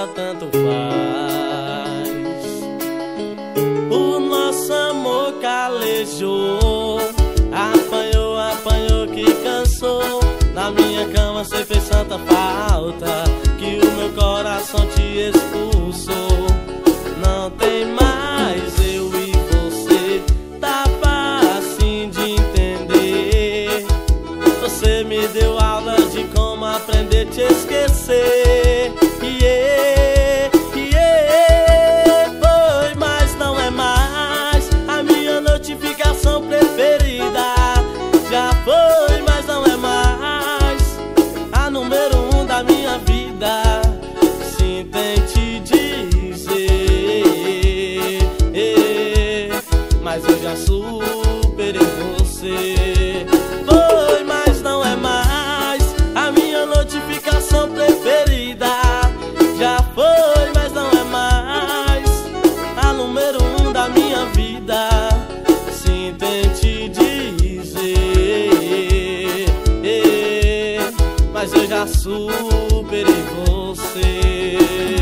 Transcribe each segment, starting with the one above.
agora tanto faz. O nosso amor calejou, apanhou, apanhou que cansou. Na minha cama cê fez tanta falta que o meu coração te expulsou. Não tem mais eu e você, tá fácil de entender. Você me deu aula de como aprender a te esquecer. Foi, mas não é mais a minha notificação preferida. Já foi, mas não é mais a número 1 da minha vida. Sim, tente dizer, mas eu já superei você. Foi, mas não é mais a minha notificação preferida. Já foi, mas não é mais a número 1 da minha vida. Sim, tente dizer, mas eu já superei você.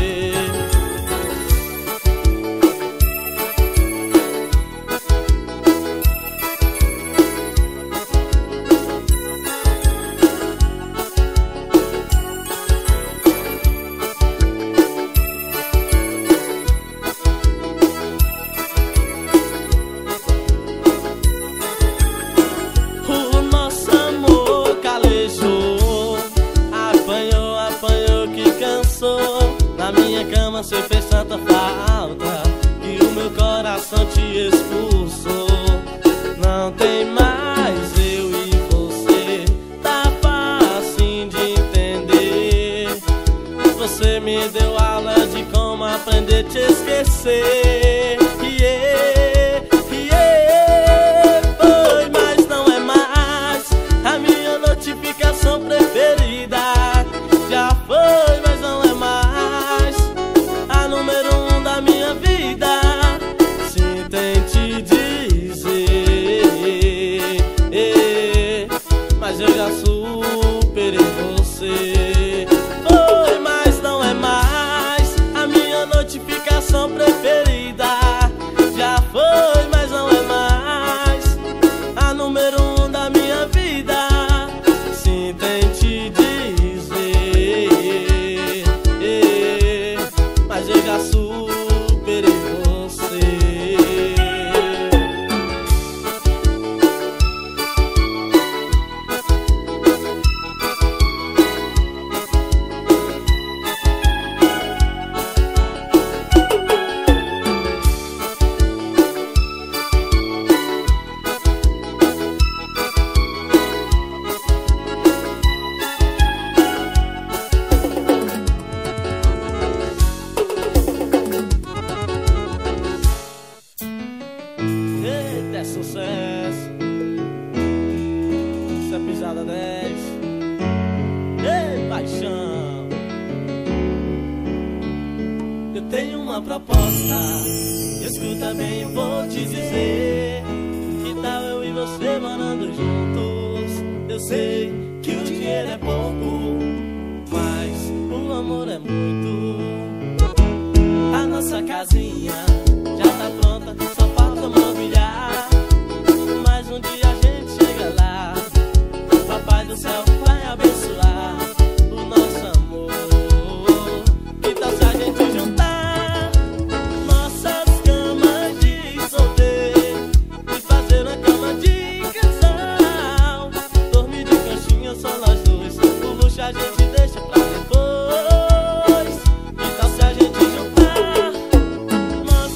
Na minha cama cê fez tanta falta que o meu coração te expulsou. Não tem mais eu e você, tá fácil de entender. Você me deu aula de como aprender a te esquecer. Foi, mas não é mais a minha notificação preferida. Já foi, mas não é mais a número 1 da minha vida. Sim, tente dizer, mas eu já superei você. Foi, mas não é mais a minha notificação preferida. Já foi, mas não é mais a número 1 da minha vida. Sim, tente dizer, mas eu já superei você. Eita, é sucesso. Isso é pisada 10. Ei, paixão. Eu tenho uma proposta, escuta bem, eu vou te dizer. Que tal eu e você morando juntos? Eu sei que o dinheiro é pouco, mas o amor é muito. A nossa casinha já tá pronta, só falta mobiliar. Mas um dia a gente chega lá, o papai do céu vai abençoar o nosso amor. Que tal se a gente juntar nossas camas de solteiro e fazer uma cama de casal? Dormir de canchinha só nós dois, o luxo a gente deixa pra depois. Que tal se a gente juntar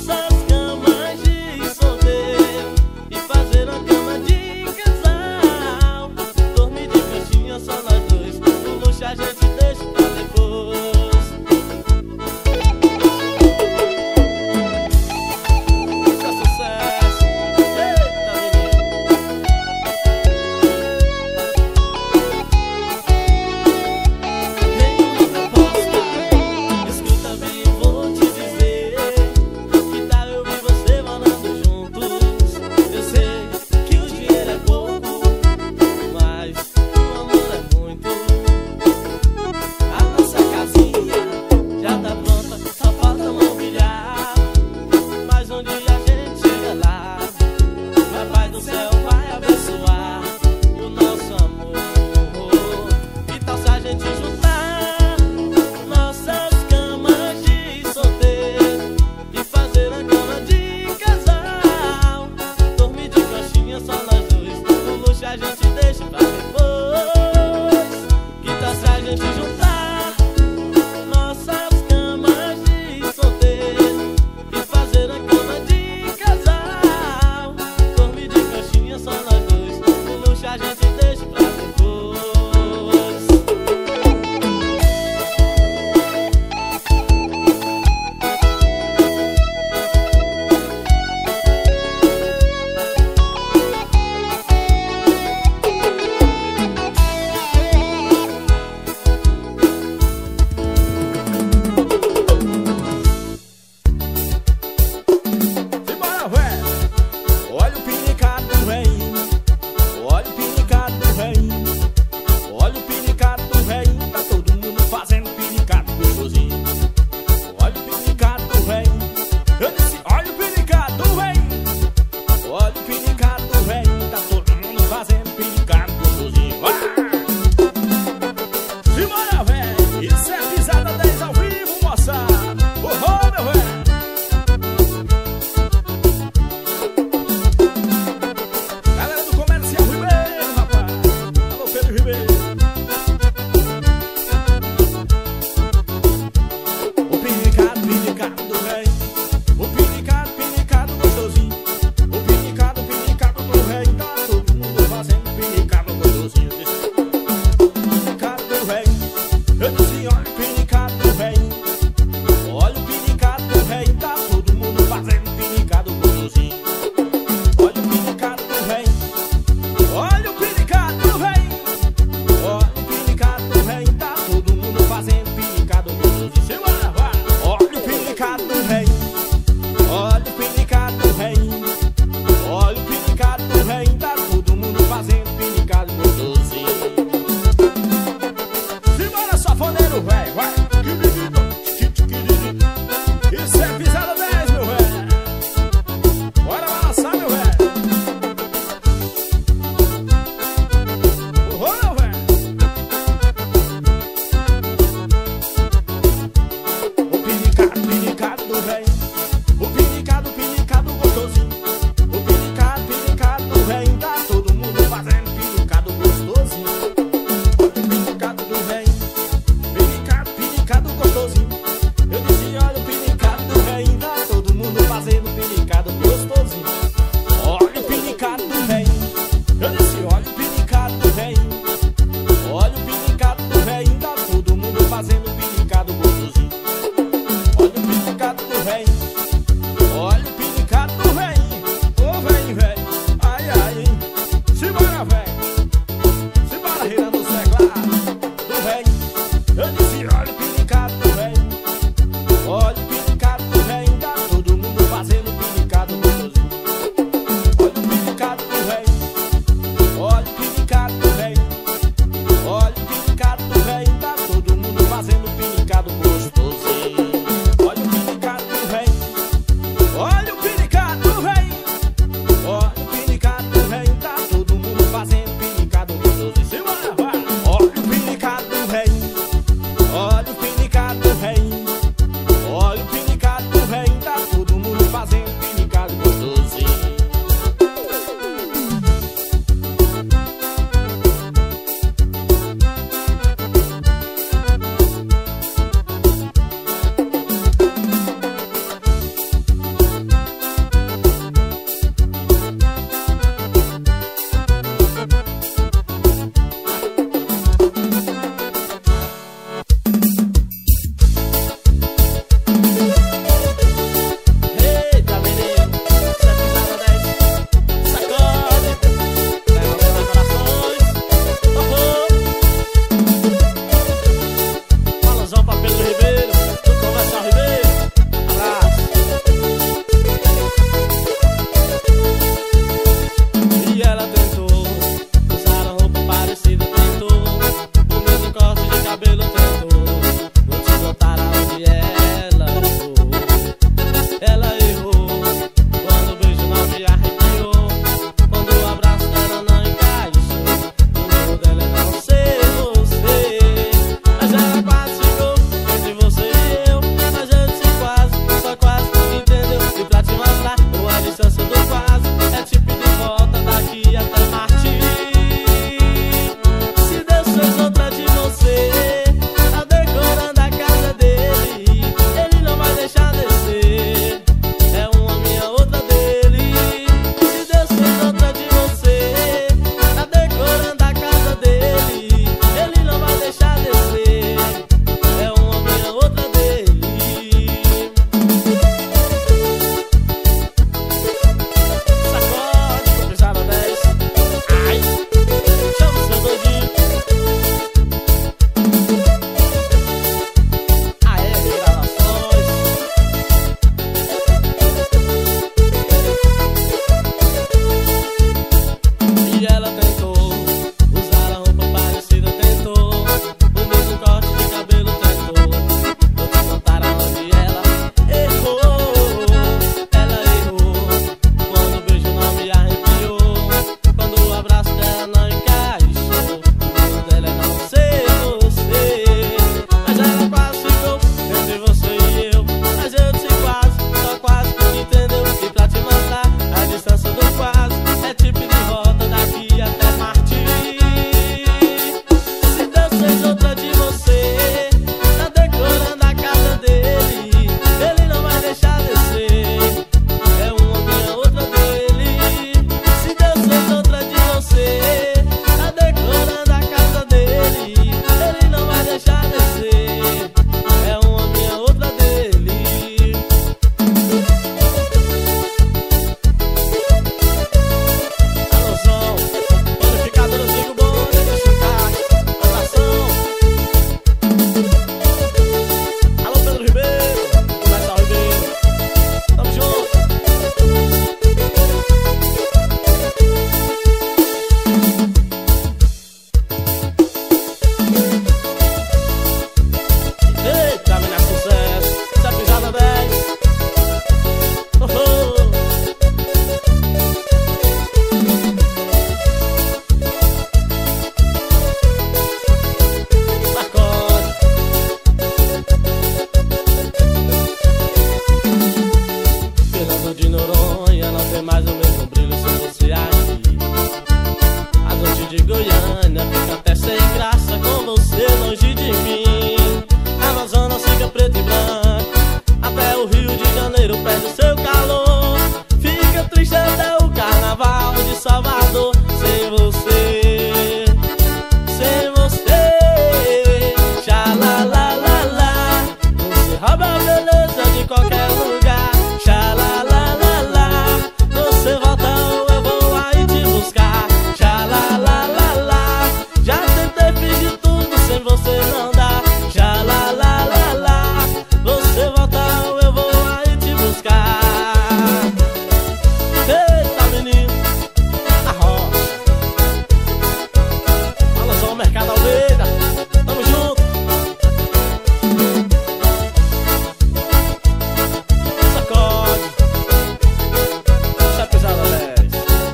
beleza de qualquer lugar. Xalalalala, você volta ou eu vou aí te buscar. Xalalalala, já tentei, fiz de tudo, sem você não dá. Xalalalala, você volta ou eu vou aí te buscar. Eita menino, arrocha. Fala só o Mercado Almeida, tamo junto. Sacode, deixa a pisada leve.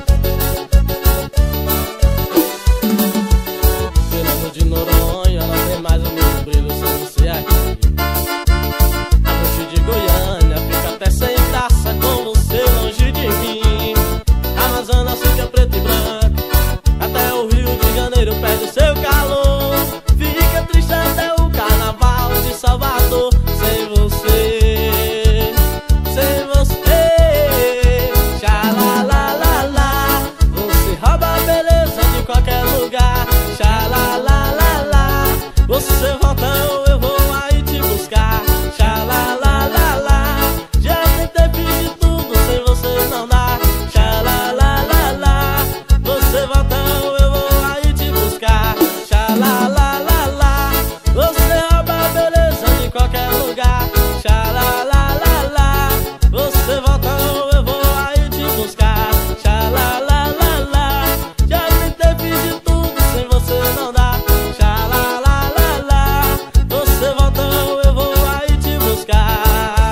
Virando de Noronha, não tem mais o mesmo brilho sem você aqui. A noite de Goiânia fica até sem graça com você longe de mim. Amazonas fica preto e branco, até o Rio de Janeiro perde o seu calor. Fica triste até o Carnaval de Salvador. Sem você, sem você. Xalalalala, você rouba a beleza de qualquer lugar. Xalalalala, você volta ou eu vou aí te buscar. Xalalalala, já tentei, fiz de tudo, sem você não dá. Xalalalala, você volta ou eu vou aí te buscar. Xalalalala, você rouba a beleza de qualquer lugar. Xalalalala, você volta ou eu vou aí te buscar. Xalalalala, já tentei, fiz de tudo, sem você não dá. Xalalalala, você volta ou eu vou aí te buscar.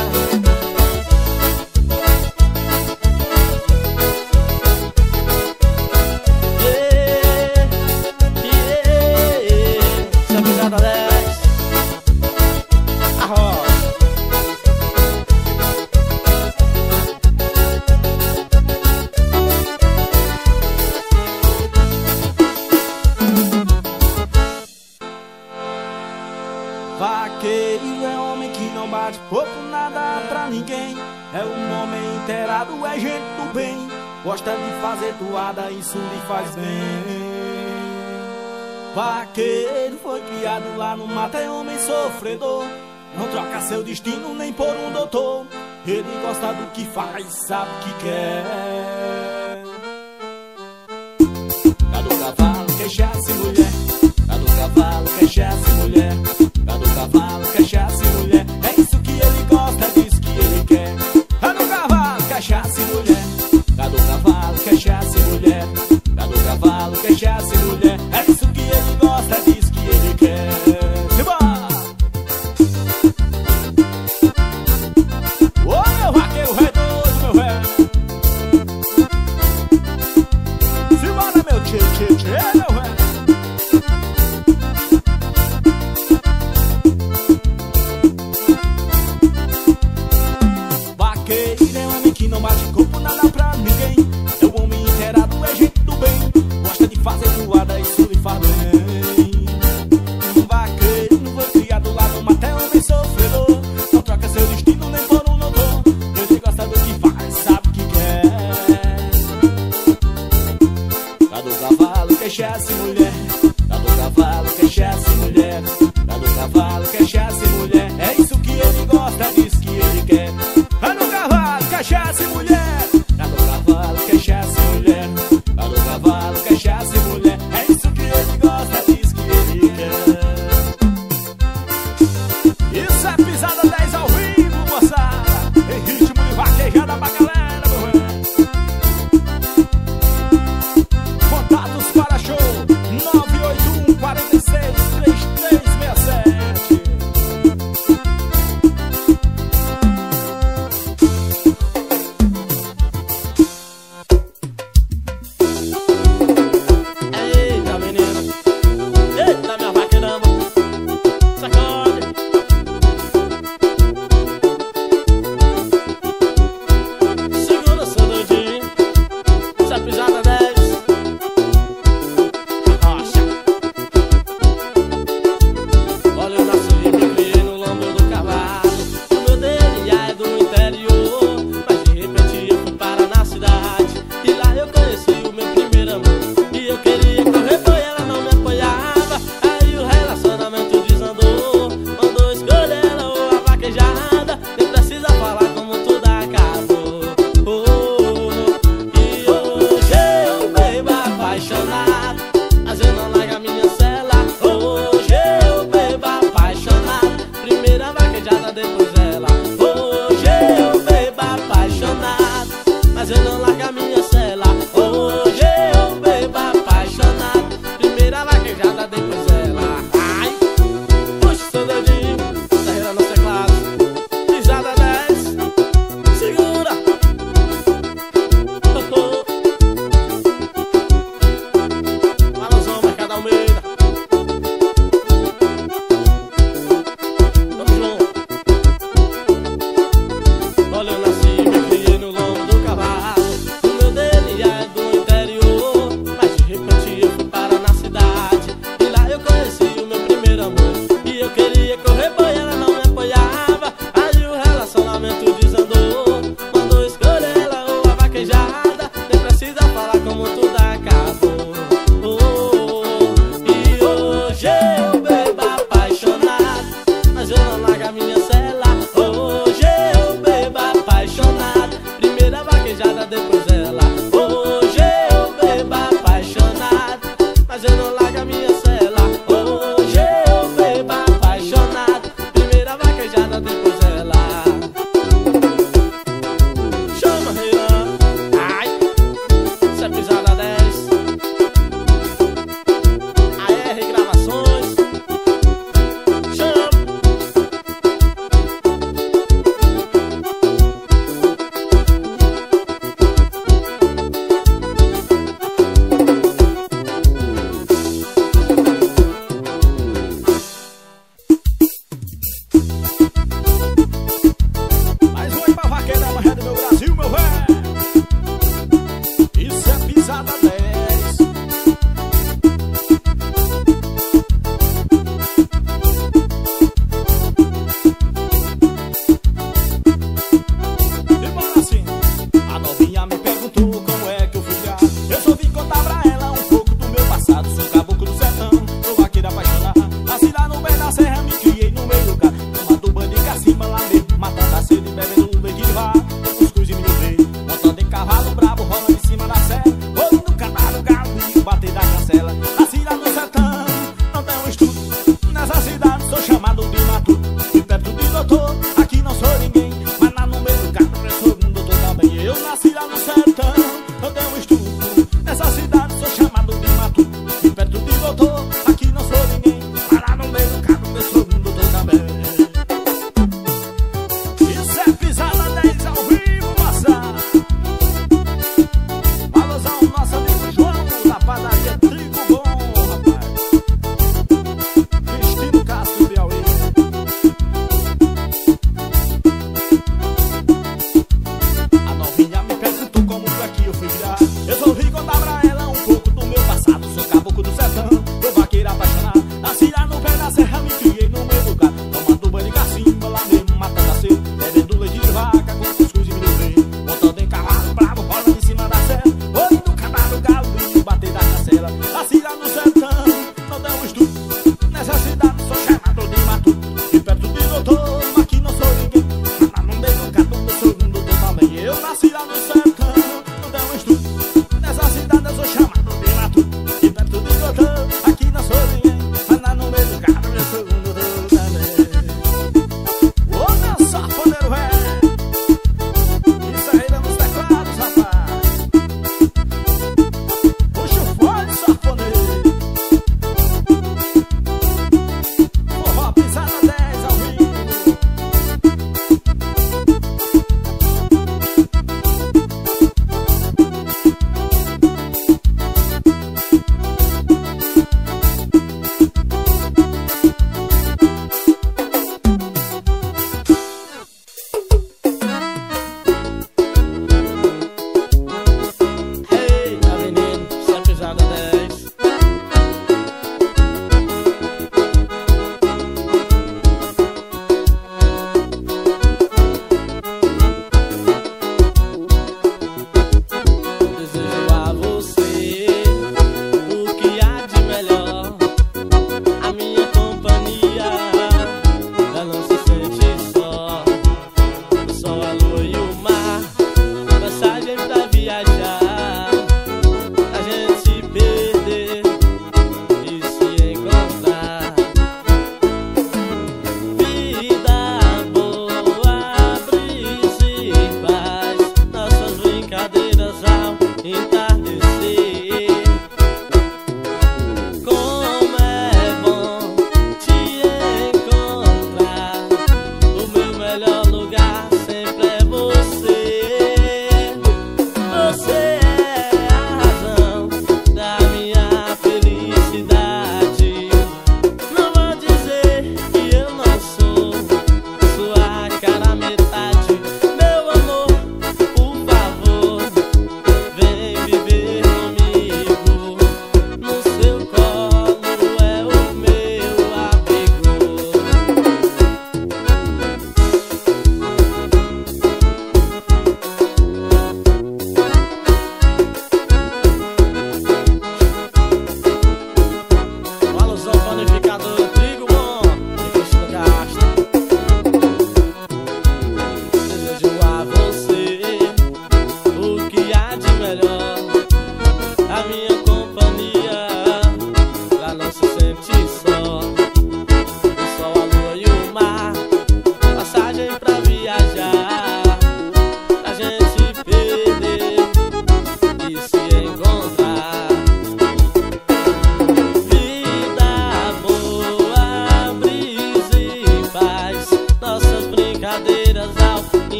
Se a pisada desce, arrocha. Vaqueiro é homem que não bate pouco nada pra ninguém. É um homem inteirado, é gente do bem. Gosta de fazer toada, isso lhe faz bem. Vaqueiro foi criado lá no mato, é homem sofredor. Não troca seu destino nem por um doutor. Ele gosta do que faz, sabe o que quer. Cada cavalo queixasse mulher, cada cavalo queixasse mulher, cada cavalo queixasse mulher. É isso que ele gosta, é disso que ele quer. Cada cavalo queixasse mulher, cada cavalo queixasse mulher, cada cavalo queixasse mulher. É isso que ele gosta, é disso que ele quer. Simbora! Ô meu vaqueiro redondo, meu velho. Simbora, meu tchê, tchê, tchê, meu velho. Vaqueiro é homem que não bate corpo, nada pra ninguém. É um homem inteirado, é gente do bem. Gosta de fazer toada, isso lhe faz bem. Um vaqueiro não foi criado lá no mato, é homem sofredor. Não troca seu destino nem por um doutor. Ele gosta do que faz, sabe o que quer. Cada cavalo queixasse mulher, cada cavalo queixasse mulher, cada cavalo queixasse mulher. É isso que ele gosta, é disso que ele quer. Cada cavalo queixasse mulher, cada cavalo queixasse mulher, cada cavalo queixasse mulher. É isso que ele gosta, é disso que ele quer. Isso é pisada 10 ao vivo, moçada. Em ritmo de vaquejada pra galera, meu velho. Contatos para show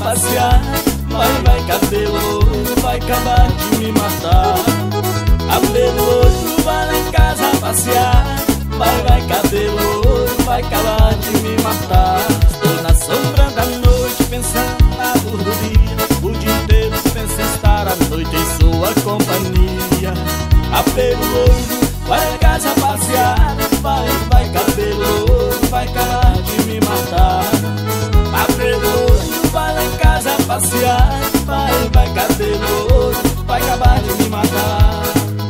passear. Vai cabelo, vai acabar de me matar. Cabelo, vai lá em casa passear. Vai cabelo, vai acabar de me matar. Estou na sombra da noite pensando na luz do dia. O dia inteiro penso em estar à noite em sua companhia. Cabelo, vai em casa passear. Vai cabelo, vai acabar de me matar. Cabelo, vai lá em casa passear. Vai cabelo, vai acabar de me matar.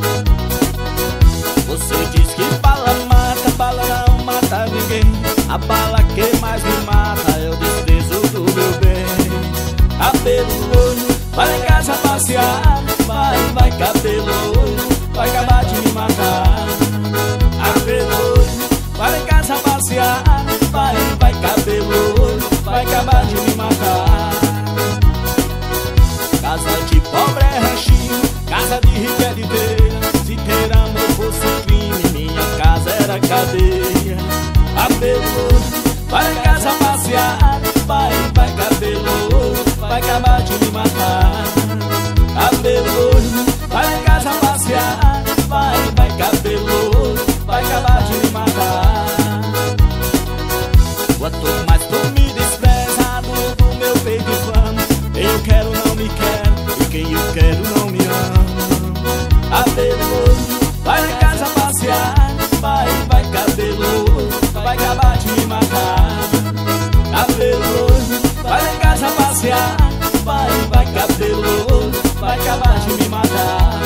Você diz que bala mata, bala não mata ninguém. A bala que mais me mata é o desprezo do meu bem. Cabelo, vai em casa passear. Vai cabelo, vai acabar de me matar. Cabelo, vai em casa passear. Vai cabelo, vai acabar de me matar. Casa de pobre é ranchinho, casa de rico é liteira. Se ter amor fosse crime, minha casa era cadeia. Cabelo, vai em casa passear. Vai cabelo, vai acabar de me matar. Cabelo, vai em casa passear. Vai cabelo, vai acabar de me matar. Quanto mais tu me despreza, do meu peito inflama. Quem eu quero não me quer, e quem eu quero não me ama. Cabelo, vai em casa passear. Vai cabelo, vai acabar de me matar. Cabelo, vai em casa passear. Vai cabelo, vai acabar de me matar.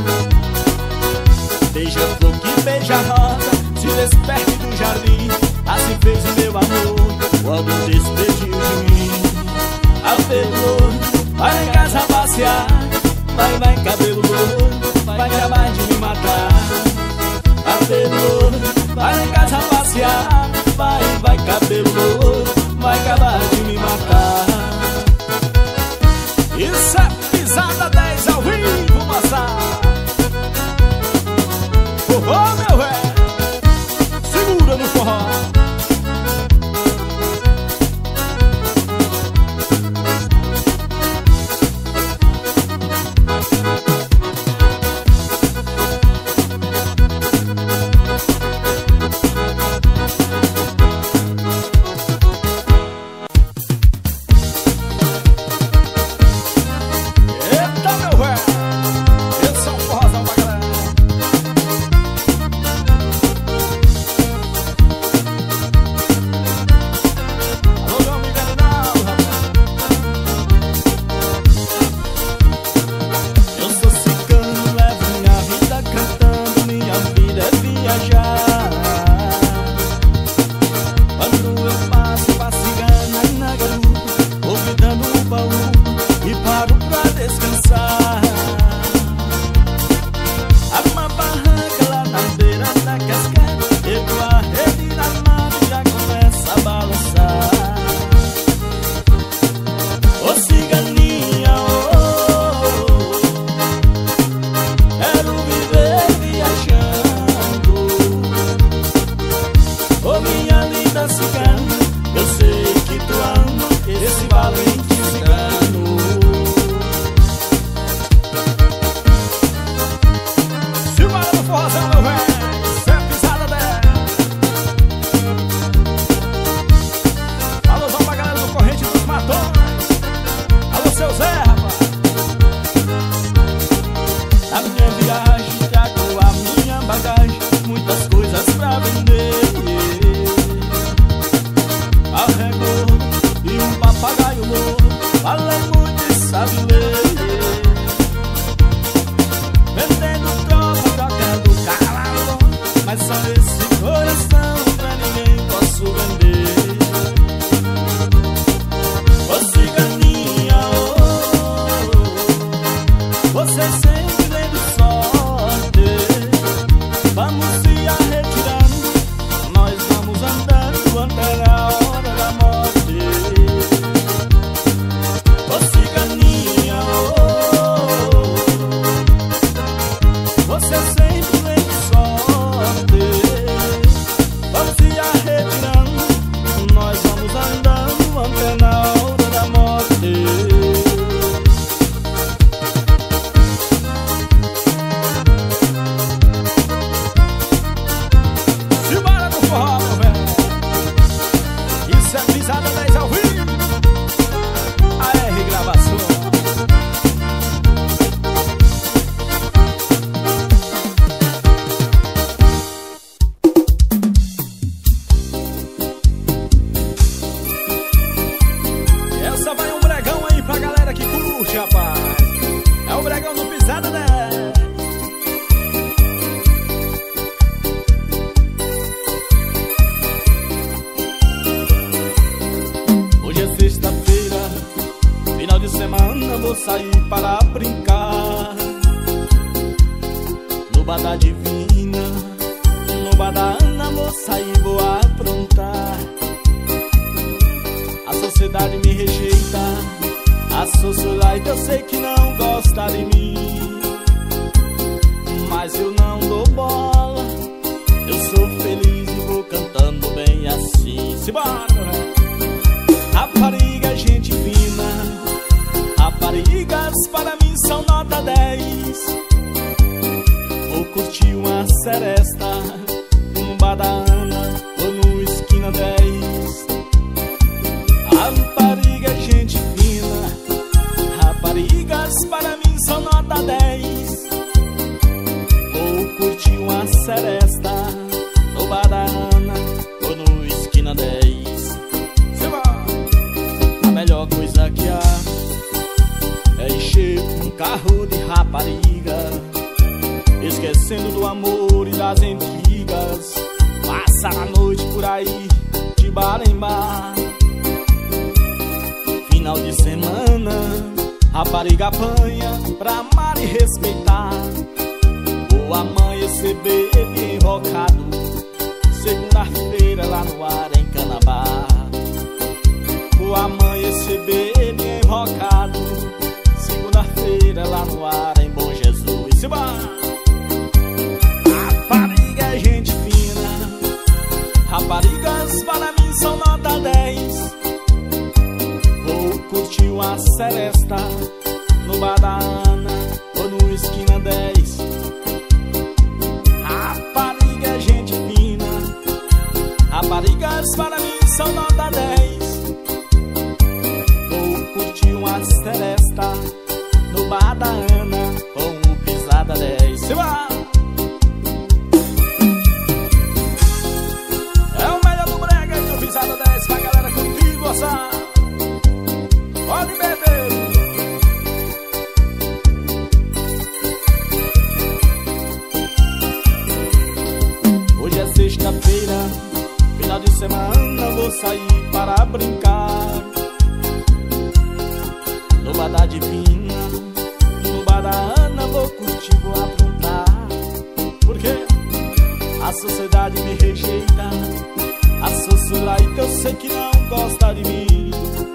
Beija a flor que beija a rosa, se desperte do jardim. Assim fez o meu amor quando despediu de mim. Cabelo, vai em casa passear. Vai cabelo, vai acabar de me matar. Cabelo, vai em casa passear. Vai cabelo, vai acabar de me matar. Isso é pisada 10 ao vivo, moça. Forró, meu velho, segura no forró. Você sempre vem sorte, vamos se arretirando. vou sair para brincar. No bar da Divina, no bar da Ana, vou sair, vou aprontar. A sociedade me rejeita, a sociedade eu sei que não gosta de mim, mas eu não dou bola, eu sou feliz e vou cantando bem assim. Simbora, né? Rapariga é gente fina, raparigas para mim são nota 10. Vou curtir uma seresta no bar da Ana ou no esquina 10. Rapariga é gente fina, raparigas para mim são nota 10. Vou curtir uma seresta no bar da Ana ou no esquina 10. A melhor coisa que há é encher um carro de rapariga, esquecendo do amor e das antigas. Passar a noite por aí, de bar em bar. Final de semana, rapariga apanha pra amar e respeitar. Vou amanhecer bem invocado, segunda-feira lá no Arencanabá. Vou amanhecer bem invocado, segunda-feira lá no ar em Bom Jesus. Rapariga é gente fina, raparigas para mim são nota 10. Vou curtir uma seresta no bar da Ana ou no esquina 10. Rapariga é gente fina, raparigas para mim são nota 10. Vou curtir uma seresta no bar da Ana com o Pisada 10. É o melhor do brega e do Pisada 10 pra galera curtir e gostar. Pode beber. Hoje é sexta-feira, final de semana, vou sair para brincar. No bar da Divina, no bar da Ana, vou curtir, vou aprontar. Porque a sociedade me rejeita, a sociedade eu sei que não gosta de mim,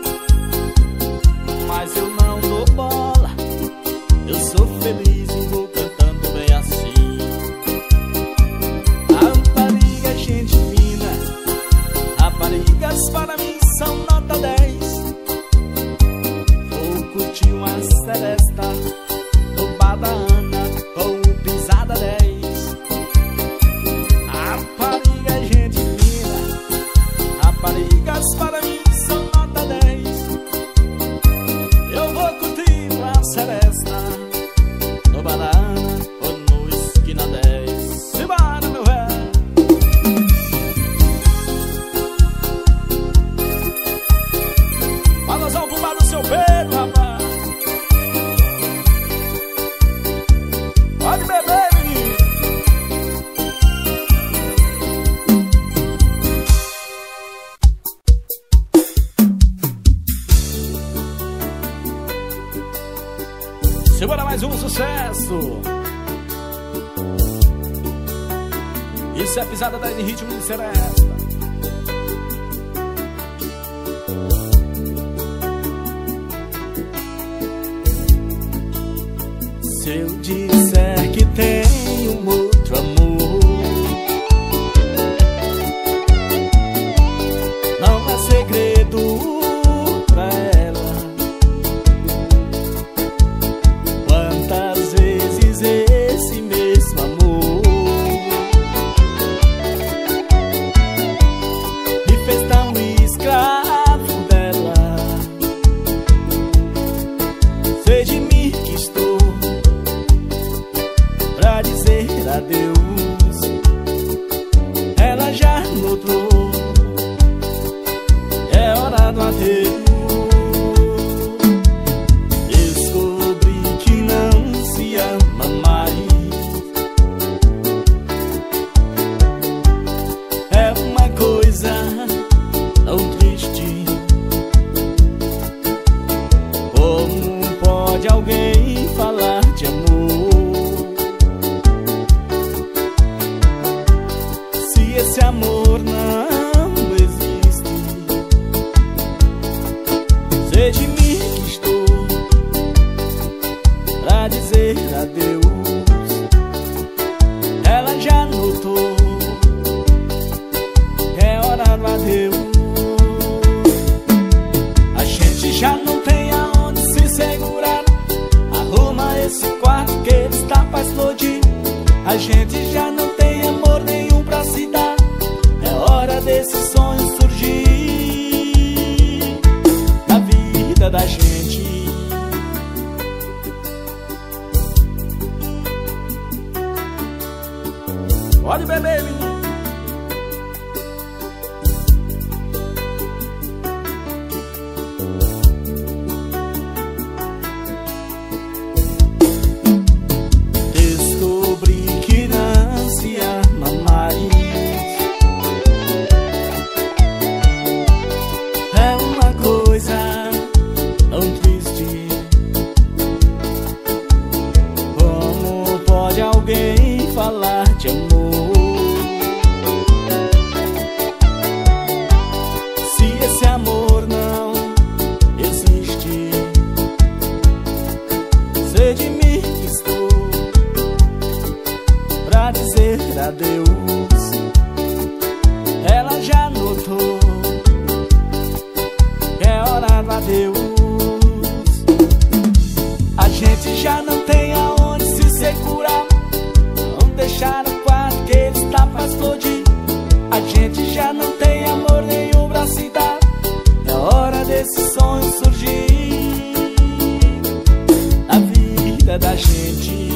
mas eu não dou bola, eu sou feliz e vou cantando bem assim. Rapariga é gente fina, raparigas para mim são nota 10. Vou curtir uma seresta no bar da Ana com o Pisada 10. Rapariga é gente fina, raparigas para mim são nota 10. Eu vou curtir uma seresta no bar da Ana ou no esquina 10. Simbora, meu velho. Balançar o bumbá do seu peito, rapaz. Pode beber, menino. Segura mais um sucesso. Isso é Pisada 10 em ritmo de seresta. Se eu disser que tenho outro amor, não é segredo pra ela. Quantas vezes esse mesmo amor me fez tão escravo dela. Sei de mim que estou pra dizer adeus. Ela já notou, é hora do adeus. Descobri que não se ama mais. É uma coisa tão triste. Como pode esse amor não existe, sei de mim que estou pra dizer adeus. Ela já notou que é hora do adeus. A gente já não tem aonde se segurar. Arruma esse quarto que ele está pra explodir. A gente já não tem amor nenhum pra se dar. É hora desse sonho surgir na vida da gente. Pode beber, menino. Descobri que não se ama mais. É uma coisa tão triste. Como pode alguém falar de amor se esse amor não existe? Sei de mim que estou pra dizer adeus. Ela já notou que é hora do adeus. A gente já não tem aonde se segurar. Vamos deixar o quarto que ele está pra explodir. A gente já não tem amor nenhum pra se dar. É hora desse sonho surgir na vida da gente.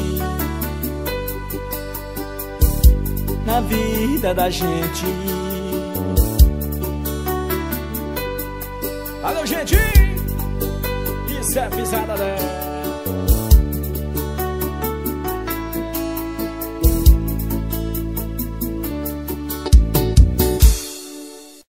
Na vida da gente. Valeu, gente! Isso é pisada dela.